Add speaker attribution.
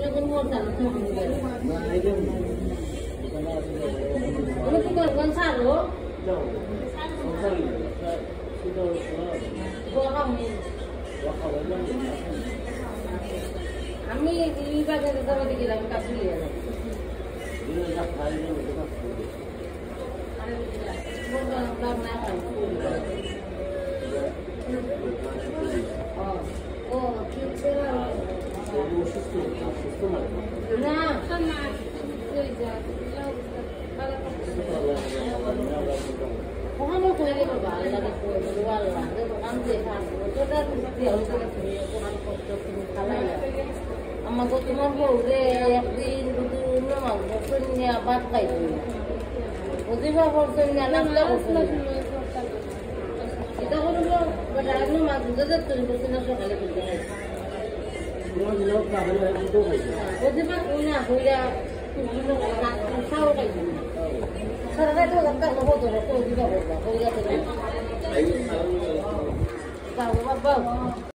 Speaker 1: যখন মরতাম তখন ওরা কি করবেন ছাড়ো আমি এই বাজারে যাবে গেলাম কাছে নিয়ে আমাকে তোমার বউ রে একদিন দুদিন বছর নিয়ে ভাত খাইছি বুঝিবা বছর নিয়ে নাস্তা করছিল এটা করবো বেটা মাছ বুঝে যাচ্ছে বলছি না সকালে করতে বুঝিবা না হইয়া খাও খাইছি সারা রাত হতো না বুঝিবা হইয়া বাবা